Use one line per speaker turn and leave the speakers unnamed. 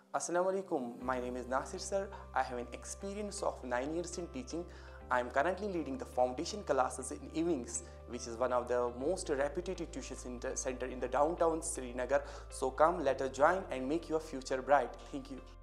Assalamu alaikum. My name is Nasir Sir. I have an experience of 9 years in teaching. I am currently leading the foundation classes in eWINGS, which is one of the most reputed tuition center in the downtown Srinagar. So come, let us join and make your future bright. Thank you.